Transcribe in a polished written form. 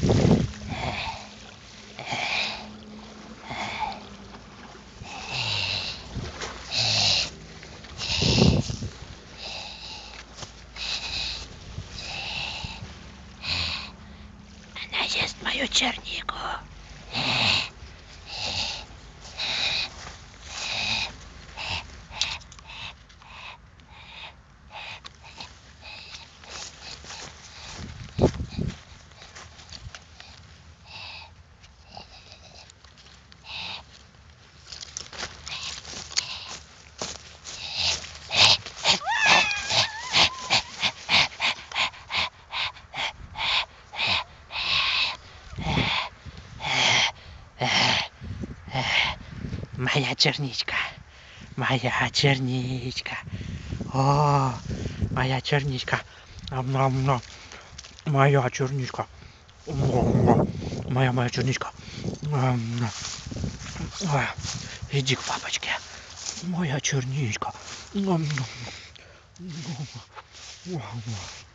Она ест мою чернику. Моя черничка, моя черничка, о, моя черничка, моя черничка, моя черничка, иди к папочке, моя черничка.